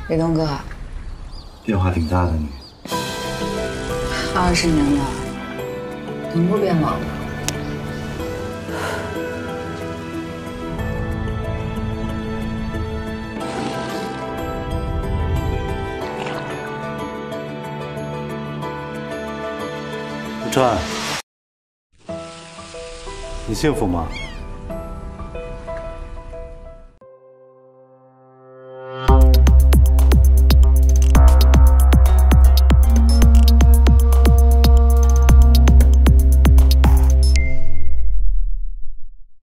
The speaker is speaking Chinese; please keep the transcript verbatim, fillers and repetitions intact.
李东哥， 变化挺大的你。 二十年了，你不变老了。 川，你幸福吗？